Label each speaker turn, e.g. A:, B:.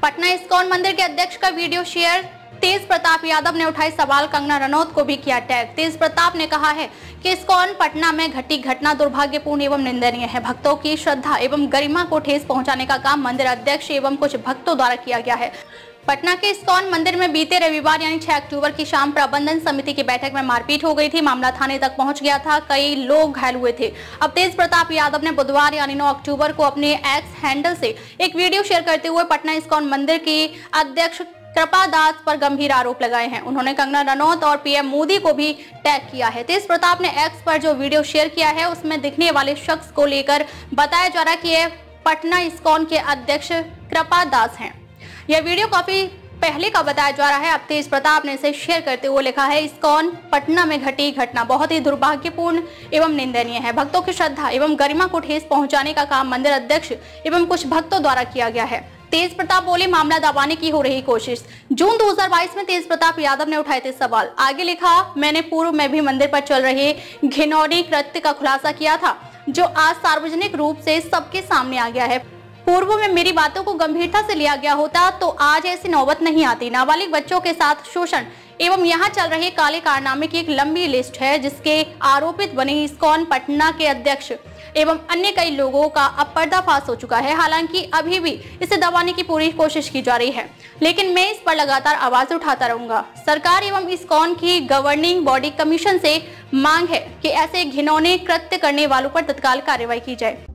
A: Patna ISKCON मंदिर के अध्यक्ष का वीडियो शेयर। तेज प्रताप यादव ने उठाए सवाल, कंगना रनौत को भी किया टैग। तेज प्रताप ने कहा है कि इस्कॉन पटना में घटी घटना दुर्भाग्यपूर्ण एवं निंदनीय है। भक्तों की श्रद्धा एवं गरिमा को ठेस पहुंचाने का काम मंदिर अध्यक्ष एवं कुछ भक्तों द्वारा किया गया है। पटना के इस्कॉन मंदिर में बीते रविवार यानी 6 अक्टूबर की शाम प्रबंधन समिति की बैठक में मारपीट हो गई थी। मामला थाने तक पहुंच गया था, कई लोग घायल हुए थे। अब तेज प्रताप यादव ने बुधवार यानी 9 अक्टूबर को अपने एक्स हैंडल से एक वीडियो शेयर करते हुए पटना इस्कॉन मंदिर के अध्यक्ष कृपा दास पर गंभीर आरोप लगाए हैं। उन्होंने कंगना रनौत और पीएम मोदी को भी टैग किया है। तेज प्रताप ने एक्स पर जो वीडियो शेयर किया है उसमें दिखने वाले शख्स को लेकर बताया जा रहा है कि यह पटना इस्कॉन के अध्यक्ष कृपा दास हैं। यह वीडियो काफी पहले का बताया जा रहा है। अब तेज प्रताप ने इसे शेयर करते हुए लिखा है, इस्कॉन पटना में घटी घटना बहुत ही दुर्भाग्यपूर्ण एवं निंदनीय है। भक्तों की श्रद्धा एवं गरिमा को ठेस पहुंचाने का काम मंदिर अध्यक्ष एवं कुछ भक्तों द्वारा किया गया है। तेज प्रताप बोले, मामला दबाने की हो रही कोशिश। जून 2022 में तेज प्रताप यादव ने उठाए थे सवाल। आगे लिखा, मैंने पूर्व में भी मंदिर पर चल रहे घिनौनी कृत्य का खुलासा किया था जो आज सार्वजनिक रूप से सबके सामने आ गया है। पूर्व में मेरी बातों को गंभीरता से लिया गया होता तो आज ऐसी नौबत नहीं आती। नाबालिग बच्चों के साथ शोषण एवं यहाँ चल रहे काले कारनामे की एक लंबी लिस्ट है जिसके आरोपित बने इस्कॉन पटना के अध्यक्ष एवं अन्य कई लोगों का अब पर्दाफाश हो चुका है। हालांकि अभी भी इसे दबाने की पूरी कोशिश की जा रही है, लेकिन मैं इस पर लगातार आवाज उठाता रहूंगा। सरकार एवं इस्कॉन की गवर्निंग बॉडी कमीशन से मांग है कि ऐसे घिनौने कृत्य करने वालों पर तत्काल कार्रवाई की जाए।